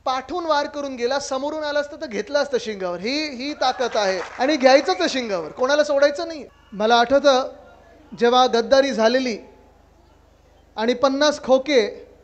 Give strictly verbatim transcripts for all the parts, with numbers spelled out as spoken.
पाठून वार करून गेला, समोरून आला असतं तर घेतलं असतं शिंगावर. ही ही ताकद आहे आणि घ्यायचंच आहे शिंगावर, कोणाला सोडायचं नाही. मला आठवतं जेव्हा गद्दारी झालेली आणि पन्नास खोके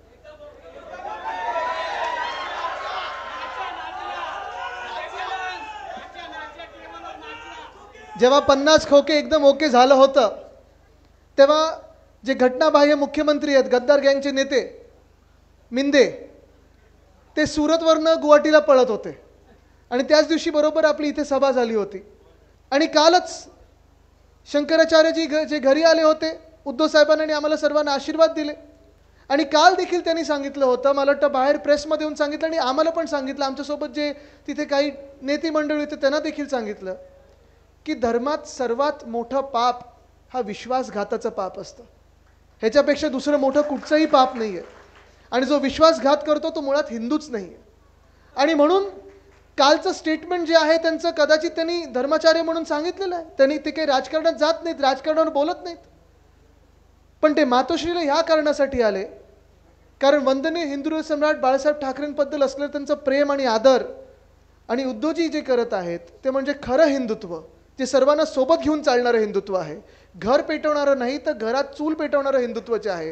जेव्हा पन्नास खोके एकदम ओके झालं होतं तेव्हा जे घटनाबाह्य मुख्यमंत्री आहेत, गद्दार गँगचे नेते मिंदे, ते सुरतवरनं गुवाहाटीला पळत होते आणि त्याच दिवशी बरोबर आपली इथे सभा झाली होती. आणि कालच शंकराचार्यजी घ जे घरी आले होते, उद्धव साहेबांनी आम्हाला सर्वांना आशीर्वाद दिले आणि काल देखील त्यांनी सांगितलं होतं, मला वाटतं बाहेर प्रेसमध्ये येऊन सांगितलं आणि आम्हाला पण सांगितलं, आमच्यासोबत जे तिथे काही नेते मंडळी होते त्यांना देखील सांगितलं की धर्मात सर्वात मोठं पाप हा विश्वासघाताचं पाप असतं. ह्याच्यापेक्षा दुसरं मोठं कुठचंही पाप नाही आहे आणि जो विश्वासघात करतो तो मुळात हिंदूच नाही आहे. आणि म्हणून कालचं स्टेटमेंट जे आहे त्यांचं कदाचित त्यांनी धर्माचार्य म्हणून सांगितलेलं आहे. त्यांनी ते काही राजकारणात जात नाहीत, राजकारणावर बोलत नाहीत, पण ते मातोश्रीला ह्या कारणासाठी आले कारण वंदनीय हिंदू सम्राट बाळासाहेब ठाकरेंबद्दल असलेलं त्यांचं प्रेम आणि आदर आणि उद्धवजी जे करत आहेत ते म्हणजे खरं हिंदुत्व, ते सर्वांना सोबत घेऊन चालणारं हिंदुत्व आहे. घर पेटवणारं नाही तर घरात चूल पेटवणारं हिंदुत्वाचे आहे.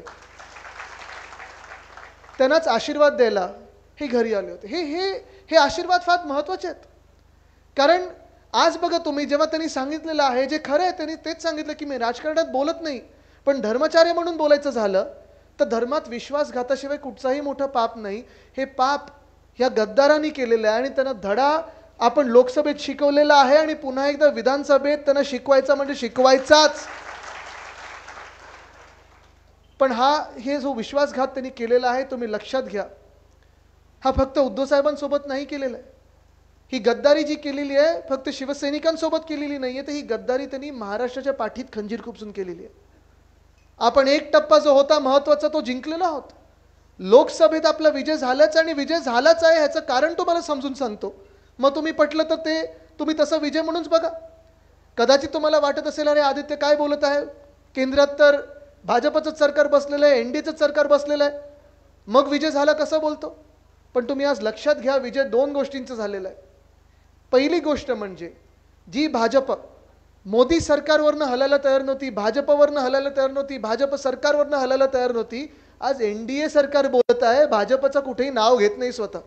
त्यांनाच आशीर्वाद द्यायला हे घरी आले होते. हे हे हे आशीर्वाद फार महत्त्वाचे आहेत. कारण आज बघा तुम्ही, जेव्हा त्यांनी सांगितलेलं आहे जे खरं आहे, त्यांनी तेच सांगितलं की मी राजकारणात बोलत नाही, पण धर्माचार्य म्हणून बोलायचं झालं तर धर्मात विश्वासघाताशिवाय कुठचाही मोठं पाप नाही. हे पाप ह्या गद्दारांनी केलेलं आहे आणि त्यांना धडा आपण लोकसभेत शिकवलेला आहे आणि पुन्हा एकदा विधानसभेत त्यांना शिकवायचा म्हणजे शिकवायचाच. पण हा हे जो विश्वासघात त्यांनी केलेला आहे तुम्ही लक्षात घ्या, हा फक्त उद्धव साहेबांसोबत नाही केलेला आहे. ही गद्दारी जी केलेली आहे फक्त शिवसैनिकांसोबत केलेली नाही आहे, तर ही गद्दारी त्यांनी महाराष्ट्राच्या पाठीत खंजीर खुपसून केलेली आहे. आपण एक टप्पा जो होता महत्त्वाचा तो जिंकलेला आहोत. लोकसभेत आपला विजय झालाच आणि विजय झालाच आहे ह्याचं कारण तुम्हाला समजून सांगतो, मग तुम्ही पटलं तर ते तुम्ही तसं विजय म्हणूनच बघा. कदाचित तुम्हाला वाटत असेल अरे आदित्य काय बोलत आहे, केंद्रात तर भाजपचंच सरकार बसलेलं आहे, एन डी एचंच सरकार बसलेलं आहे, मग विजय झाला कसं बोलतो. पण तुम्ही आज लक्षात घ्या, विजय दोन गोष्टींचं झालेलं आहे. पहिली गोष्ट म्हणजे जी भाजप मोदी सरकारवरनं हलायला तयार नव्हती, भाजपवरनं हलायला तयार नव्हती, भाजप सरकारवरनं हलायला तयार नव्हती, आज एन डी ए सरकार बोलत आहे, भाजपचं कुठेही नाव घेत नाही स्वतः.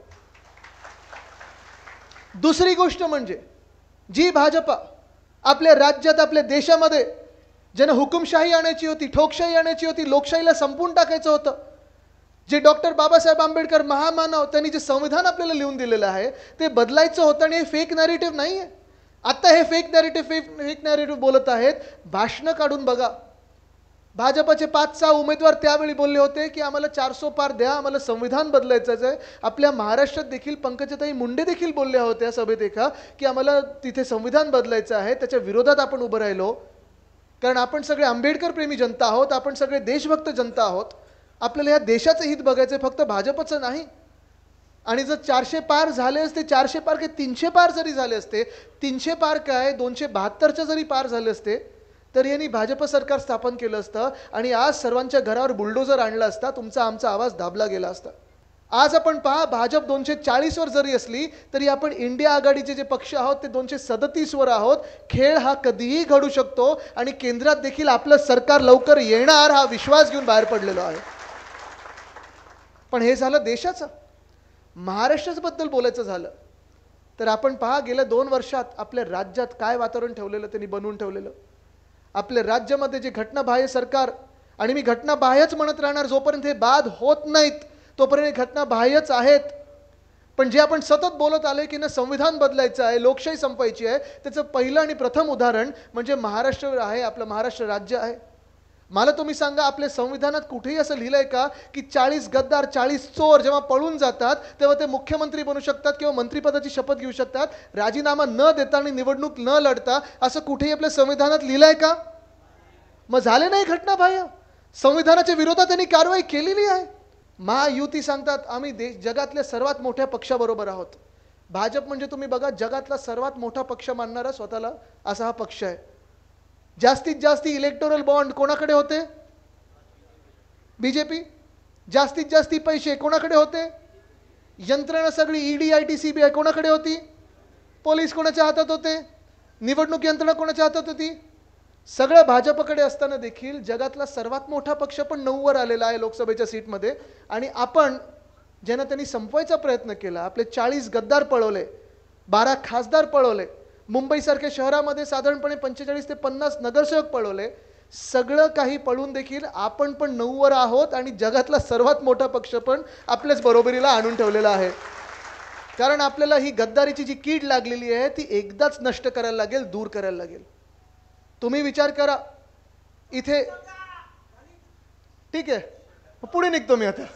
दुसरी गोष्ट म्हणजे जी भाजप आपल्या राज्यात आपल्या देशामध्ये ज्यानं हुकुमशाही आणायची होती, ठोकशाही आणायची होती, लोकशाहीला संपवून टाकायचं होतं, जे डॉक्टर बाबासाहेब आंबेडकर महामानव त्यांनी जे संविधान आपल्याला लिहून दिलेलं आहे ते बदलायचं होतं आणि हे फेक नॅरेटिव्ह नाही आहे. आता हे fake narrative fake fake narrative बोलत आहेत. भाषणं काढून बघा, भाजपचे पाच सहा उमेदवार त्यावेळी बोलले होते की आम्हाला चारसो पार द्या, आम्हाला संविधान बदलायचं आहे. आपल्या महाराष्ट्रात देखील पंकजाताई मुंडे देखील बोलल्या होत्या सभेत एका की आम्हाला तिथे संविधान बदलायचं आहे. त्याच्या विरोधात आपण उभं राहिलो कारण आपण सगळे आंबेडकर प्रेमी जनता आहोत, आपण सगळे देशभक्त जनता आहोत, आपल्याला ह्या देशाचं हित बघायचं आहे, फक्त भाजपचं नाही. आणि जर चारशे पार झाले असते, चारशे पार काय तीनशे पार जरी झाले असते, तीनशे पार काय दोनशे बहात्तरच्या जरी पार झाले असते तर यांनी भाजप सरकार स्थापन केलं असतं आणि आज सर्वांच्या घरावर बुलडोजर आणला असता, तुमचा आमचा आवाज दाबला गेला असता. आज आपण पहा, भाजप दोनशे चाळीसवर जरी असली तरी आपण इंडिया आघाडीचे जे पक्ष आहोत ते दोनशे सदतीसवर आहोत. खेळ हा कधीही घडू शकतो आणि केंद्रात देखील आपलं सरकार लवकर येणार हा विश्वास घेऊन बाहेर पडलेलो आहे. पण हे झालं देशाचं. महाराष्ट्राबद्दल बोलायचं झालं तर आपण पहा, गेल्या दोन वर्षात आपल्या राज्यात काय वातावरण ठेवलेलं त्यांनी बनवून ठेवलेलं. आपल्या राज्यामध्ये जे घटनाबाह्य सरकार, आणि मी घटनाबाह्यच म्हणत राहणार जोपर्यंत हे बाद होत नाहीत तोपर्यंत घटनाबाह्यच आहेत. पण जे आपण सतत बोलत आले की ना संविधान बदलायचं आहे, लोकशाही संपवायची आहे, त्याचं पहिलं आणि प्रथम उदाहरण म्हणजे महाराष्ट्र आहे, आपलं महाराष्ट्र राज्य आहे. मला तुम्ही सांगा, आपल्या संविधानात कुठेही असं लिहिलंय का की चाळीस गद्दार चाळीस चोर जेव्हा पळून जातात तेव्हा ते मुख्यमंत्री बनू शकतात किंवा मंत्रिपदाची शपथ घेऊ शकतात राजीनामा न देता आणि निवडणूक न लढता, असं कुठेही आपल्या संविधानात लिहिलंय का? मग झाले नाही घटनाबाह्य, संविधानाच्या विरोधात त्यांनी कारवाई केलेली आहे. महायुती सांगतात आम्ही देश जगातल्या सर्वात मोठ्या पक्षाबरोबर आहोत. भाजप म्हणजे तुम्ही बघा जगातला सर्वात मोठा पक्ष मानणारा स्वतःला असा हा पक्ष आहे. जास्तीत जास्त इलेक्टोरल बॉन्ड कोणाकडे होते? बीजेपी. जास्तीत जास्त पैसे कोणाकडे होते? यंत्रणा सगळी ईडी आय टी सीबीआय कोणाकडे होती? पोलीस कोणाच्या हातात होते? निवडणूक यंत्रणा कोणाच्या हातात होती? सगळं भाजपकडे असताना देखील जगातला सर्वात मोठा पक्ष पण नऊवर आलेला आहे लोकसभेच्या सीटमध्ये. आणि आपण ज्यांना त्यांनी संपवायचा प्रयत्न केला, आपले चाळीस गद्दार पळवले, बारा खासदार पळवले, मुंबईसारख्या शहरामध्ये साधारणपणे पंचेचाळीस ते पन्नास नगरसेवक पळवले, सगळं काही पळून देखील आपण पण नऊवर आहोत आणि जगातला सर्वात मोठा पक्ष पण आपल्याच बरोबरीला आणून ठेवलेला आहे. कारण आपल्याला ही गद्दारीची जी कीड लागलेली आहे ती एकदाच नष्ट करायला लागेल, दूर करायला लागेल. तुम्ही विचार करा, इथे ठीक आहे पुढे निघतो मी आता,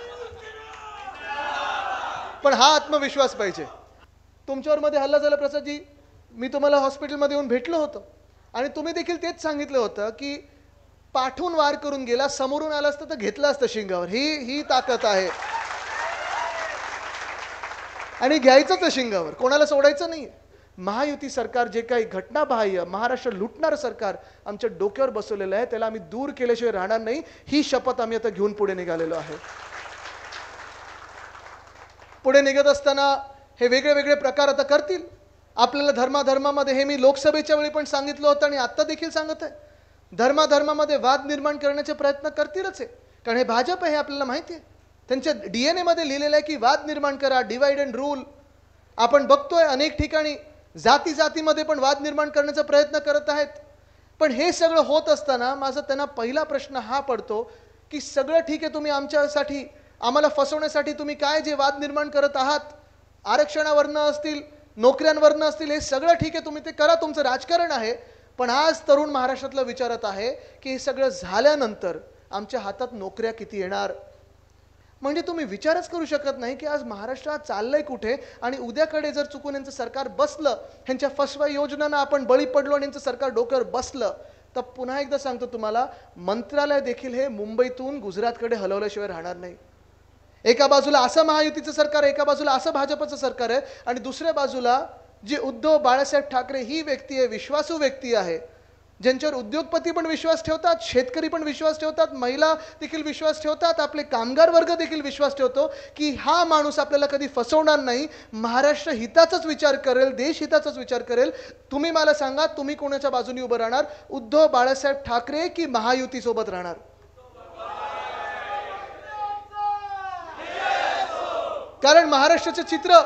पण हा आत्मविश्वास पाहिजे. तुमच्यावर मध्ये हल्ला झाला प्रसादजी, मी तुम्हाला हॉस्पिटलमध्ये येऊन भेटलो होतो आणि तुम्ही देखील तेच सांगितलं होतं की पाठून वार करून गेला, समोरून आला असतं तर घेतलं असतं शिंगावर. ही ही ताकद आहे आणि घ्यायचंच आहे शिंगावर, कोणाला सोडायचं नाही. महायुती सरकार जे काही घटनाबाह्य महाराष्ट्र लुटणारं सरकार आमच्या डोक्यावर बसवलेलं आहे त्याला आम्ही दूर केल्याशिवाय राहणार नाही, ही शपथ आम्ही आता घेऊन पुढे निघालेलो आहे. पुढे निघत असताना हे वेगळे वेगळे प्रकार आता करतील. आपल्याला धर्माधर्मामध्ये, हे मी लोकसभेच्या वेळी पण सांगितलं होतं आणि आत्ता देखील सांगत आहे, धर्माधर्मामध्ये वाद निर्माण करण्याचे प्रयत्न करतीलच आहे. कारण हे भाजप आहे, हे आपल्याला माहिती आहे. त्यांच्या डी एन एमध्ये लिहिलेलं आहे की वाद निर्माण करा, डिवाइड अँड रूल. आपण बघतोय अनेक ठिकाणी जाती जातीमध्ये पण वाद निर्माण करण्याचा प्रयत्न करत आहेत. पण हे सगळं होत असताना माझा त्यांना पहिला प्रश्न हा पडतो की सगळं ठीक आहे, तुम्ही आमच्यासाठी, आम्हाला फसवण्यासाठी तुम्ही काय जे वाद निर्माण करत आहात, आरक्षणावरनं असतील, नोकऱ्यांवरनं असतील, हे सगळं ठीक आहे, तुम्ही ते करा, तुमचं राजकारण आहे. पण आज तरुण महाराष्ट्रातला विचारत आहे की हे सगळं झाल्यानंतर आमच्या हातात नोकऱ्या किती येणार. म्हणजे तुम्ही विचारच करू शकत नाही की आज महाराष्ट्रात चाललंय कुठे आणि उद्याकडे जर चुकून यांचं सरकार बसलं, ह्यांच्या फसवा योजनांना आपण बळी पडलो आणि यांचं सरकार डोक्यावर बसलं, तर पुन्हा एकदा सांगतो तुम्हाला, मंत्रालय देखील हे मुंबईतून गुजरातकडे हलवल्याशिवाय राहणार नाही. एका बाजूला असं महायुतीचं सरकार आहे, एका बाजूला असं भाजपचं सरकार आहे आणि दुसऱ्या बाजूला जी उद्धव बाळासाहेब ठाकरे ही व्यक्ती आहे, विश्वासू व्यक्ती आहे, ज्यांच्यावर उद्योगपती पण विश्वास ठेवतात, शेतकरी पण विश्वास ठेवतात, महिला देखील विश्वास ठेवतात, आपले कामगार वर्ग देखील विश्वास ठेवतो की हा माणूस आपल्याला कधी फसवणार नाही, महाराष्ट्र हिताचाच विचार करेल, देश हिताचाच विचार करेल. तुम्ही मला सांगा, तुम्ही कोणाच्या बाजूने उभं राहणार, उद्धव बाळासाहेब ठाकरे की महायुती सोबत राहणार? कारण महाराष्ट्राचे चित्र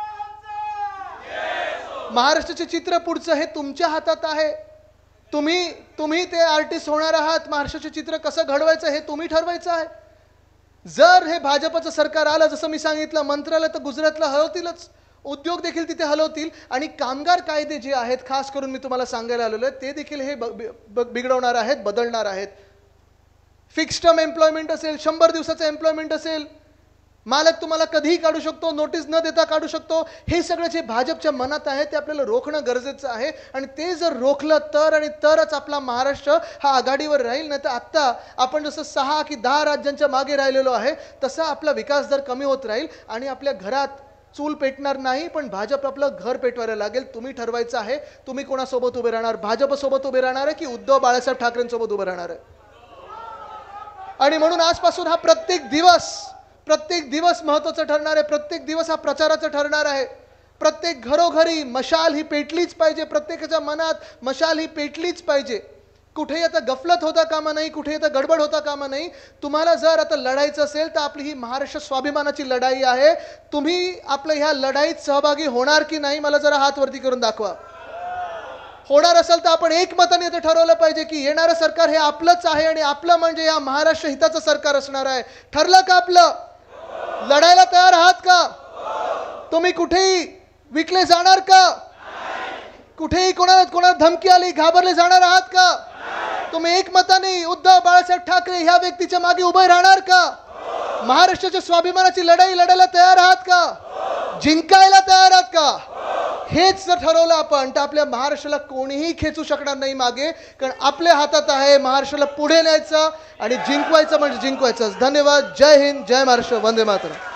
महाराष्ट्राचे चित्र पुढचं हे तुमच्या हातात आहे. तुम्ही तुम्ही ते आर्टिस्ट होणार आहात. महाराष्ट्राचे चित्र कसं घडवायचं हे तुम्ही ठरवायचं आहे. जर हे भाजपचं सरकार आलं, जसं मी सांगितलं, मंत्रालय तर गुजरातला हलवतीलच, उद्योग देखील तिथे हलवतील आणि कामगार कायदे जे आहेत, खास करून मी तुम्हाला सांगायला आलेलो आहे, ते देखील हे बिघडवणार आहेत, बदलणार आहेत. फिक्स टर्म एम्प्लॉयमेंट असेल, शंभर दिवसाचं एम्प्लॉयमेंट असेल, मालक तुम्हाला कधीही काढू शकतो, नोटीस न देता काढू शकतो. हे सगळं जे भाजपच्या मनात आहे ते आपल्याला रोखणं गरजेचं आहे आणि ते जर रोखलं तर आणि तरच आपला महाराष्ट्र हा आघाडीवर राहील. नाही तर आत्ता आपण जसं सहा की दहा राज्यांच्या मागे राहिलेलो आहे तसा आपला विकास दर कमी होत राहील आणि आपल्या घरात चूल पेटणार नाही, पण भाजप आपलं घर पेटवायला लागेल. तुम्ही ठरवायचं आहे तुम्ही कोणासोबत उभे राहणार, भाजपसोबत उभे राहणार आहे की उद्धव बाळासाहेब ठाकरेंसोबत उभे राहणार आहे. आणि म्हणून आजपासून हा प्रत्येक दिवस प्रत्येक दिवस महत्त्वाचा ठरणार आहे. प्रत्येक दिवस हा प्रचाराचा ठरणार आहे. प्रत्येक घरोघरी मशाल ही पेटलीच पाहिजे, प्रत्येकाच्या मनात मशाल ही पेटलीच पाहिजे. कुठेही आता गफलत होता कामा नाही, कुठेही आता गडबड होता कामा नाही. तुम्हाला जर आता लढायचं असेल तर आपली ही महाराष्ट्र स्वाभिमानाची लढाई आहे. तुम्ही आपल्या ह्या लढाईत सहभागी होणार की नाही मला जरा हात वरती करून दाखवा. होणार असेल तर आपण एकमताने ते ठरवलं पाहिजे की येणारं सरकार हे आपलंच आहे आणि आपलं म्हणजे या महाराष्ट्र हिताचं सरकार असणार आहे. ठरलं का आपलं? लढायला तयार आहात का? तुम्ही कुठेही विकले जाणार का? कुठेही कोणाला कोणाला धमकी आली घाबरले जाणार आहात का? तुम्ही एकमताने उद्धव बाळासाहेब ठाकरे ह्या व्यक्तीच्या मागे उभे राहणार का? महाराष्ट्राच्या स्वाभिमानाची लढाई लढायला तयार आहात का? जिंकायला तयार आहात का? हेच जर ठरवलं आपण तर आपल्या महाराष्ट्राला कोणीही खेचू शकणार नाही मागे, कारण आपल्या हातात आहे महाराष्ट्राला पुढे न्यायचं आणि जिंकवायचं म्हणजे जिंकवायचं. धन्यवाद. जय हिंद, जय महाराष्ट्र, वंदे मातरम.